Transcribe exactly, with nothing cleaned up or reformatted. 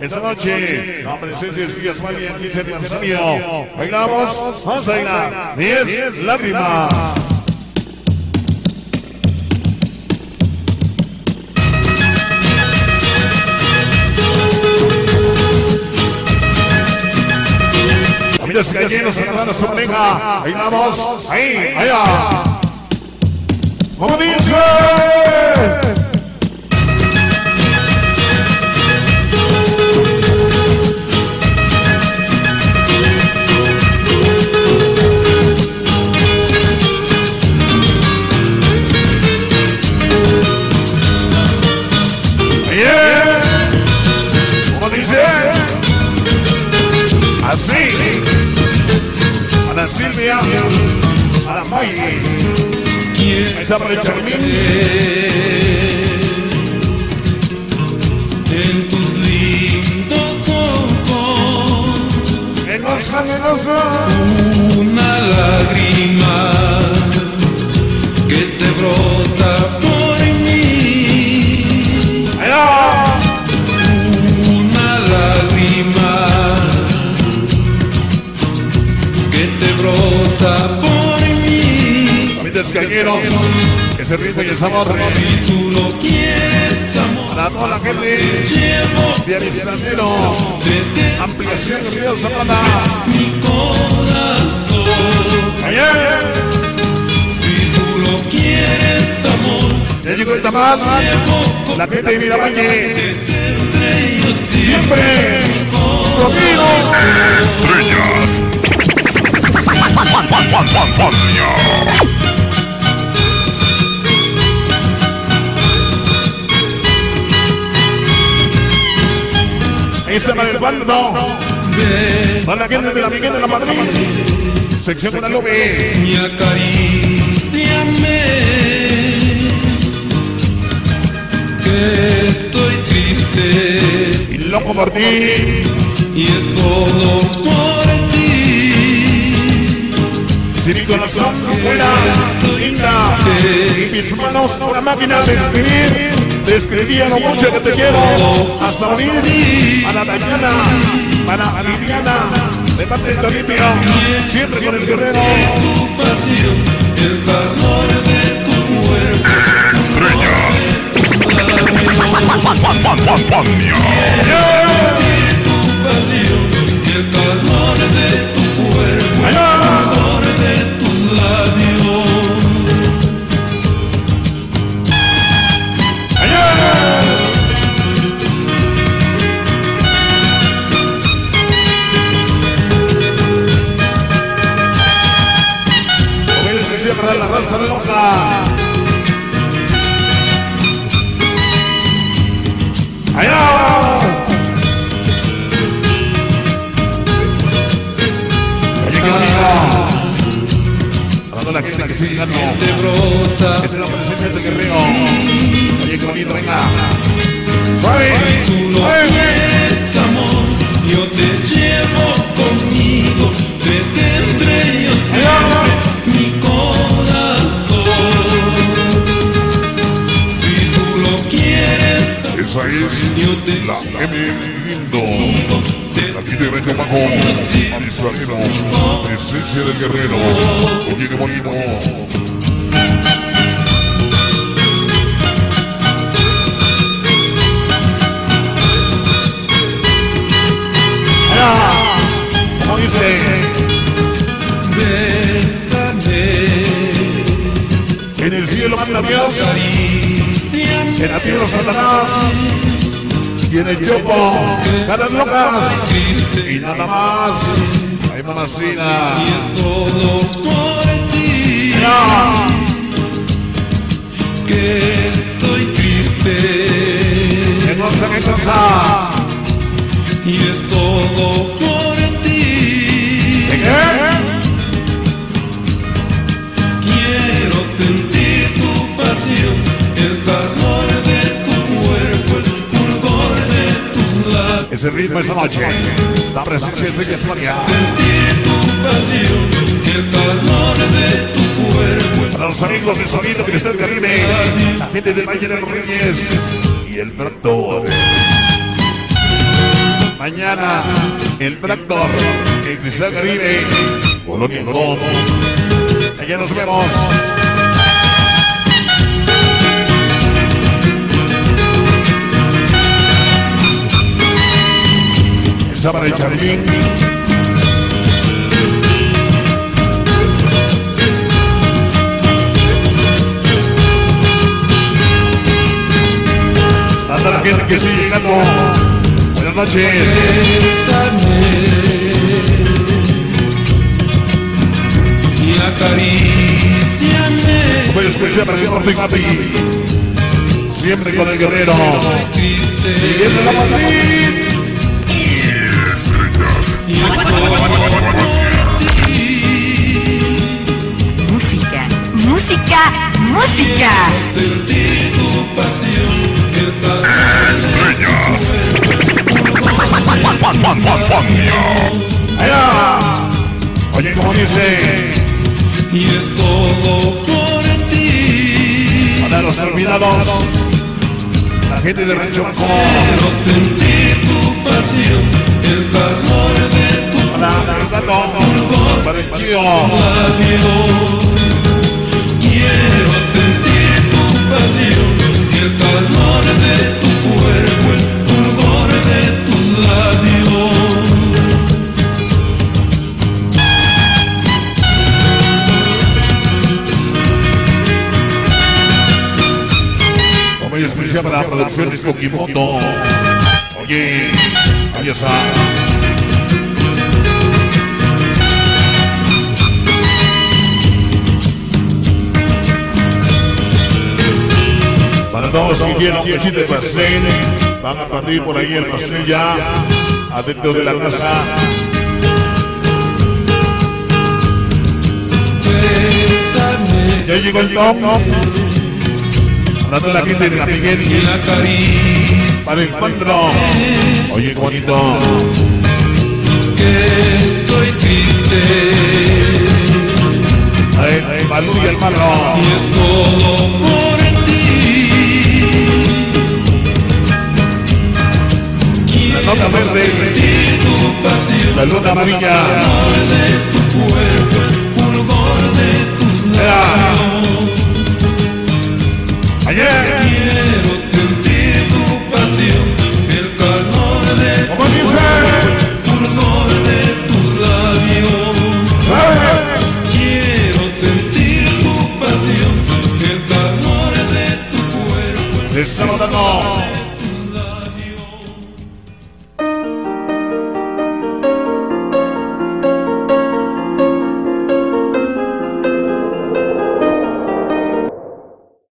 esta noche, la presencia de Díaz Valle en quince aniversario. Bailamos, vamos a bailar, diez lágrimas. Familias gallenos, agarrando a su pareja. Bailamos, ahí, allá. ¿Cómo dice? Así, Ana Silvia, Ana May, esa para el Charmín. En tus lindos ojos, que goza, que goza, una lágrima que te brota por mí. Allá. Una lágrima brota por mí. Familias galleros, que se ríen y el sabor. Si tú lo quieres, amor, para toda la gente de Arizanero, ampliación de Río Zapata. Mi corazón. Ayer. Si tú lo quieres, amor, ya llegó el tamal. La gente de Miravalle. Siempre. Conmigo. Estrellas. Fan, fan, fan, fan, fan, fan. Esa para el bando, no. Para la gente de la Miguel de la Madrid. Sección Guadalupe. Y acaríciame, que estoy triste. Y loco por ti. Y es solo por ti. Si mi corazón fuera linda y mis manos una máquina de escribir, te escribía lo mucho que te quiero hasta morir. Para Dayana, para Viviana, de parte de Olimpia, siempre con el guerrero. Tu pasión, el calor de tu cuerpo. Estrellas. Fan, fan, fan, fan, fan, fan. Tu pasión, el calor de tu cuerpo. Para la raza loca. Allá. Allá que amigo. Para toda la gente que sigue llegando. Esta es la presencia de guerrero. Oye, que bonito, venga. Suave. Si tú lo quieres, amor, yo te llevo conmigo. Te tendré yo siempre, mi corazón. Si tú lo quieres, esa es yo te la M Lindo. Aquí te vengo bajo Arizanero, presencia del guerrero. Oye, qué bonito. ¿Cómo dice? Bésame. En el cielo manda Dios, Acaríciame. en la tierra Satanás, y en el chopo ganas locas, y nada más. Hay mamacina. Y es solo por ti, Ya. que estoy triste. Que no se me cansa. Y es solo por ti. ¿De qué? Quiero sentir tu pasión, el calor de tu cuerpo, el fulgor de tus labios. Ese ritmo esa noche, la presencia de España. Sentir tu pasión, el calor de tu cuerpo. Para los amigos del sonido que está en Caribe, la gente del Valle de los Reyes y el Tractor. Mañana, el tractor, el Cristal Caribe, Colonia Colón. Allá nos vemos. El sábado de Charlín. A toda la gente que sigue llegando. Buenas noches. Y acaríciame. Como especial para el Norte Capi. Siempre con el guerrero. Siguiendo la Madrid. Y Música, música, música. sentir tu pasión. El Estrellas. Allá. Oye, como dice. Y es todo por ti. Para los olvidados. La gente de Rancho Banco. Quiero sentir tu pasión. El calor de tu Para el gato. Para el tío. labios. Quiero sentir tu pasión. El calor de tu cuerpo. El fulgor de tus labios. Como especial para la producción de Kokimoto. Oye, ahí está. Para todos los que quieran un cachito de pastel, van a partir por ahí el pastel ya adentro de la casa. Bésame. Ya llegó el top. Para toda la gente de la Miguel. Y la caricia. Para el Pandro. Oye, qué bonito. Que estoy triste. Ahí, ahí, Malú y el Malo. Y es solo por ti. La nota verde. Sentir tu pasión. La luna amarilla. El calor de tu cuerpo. El fulgor de tus labios. Ayer.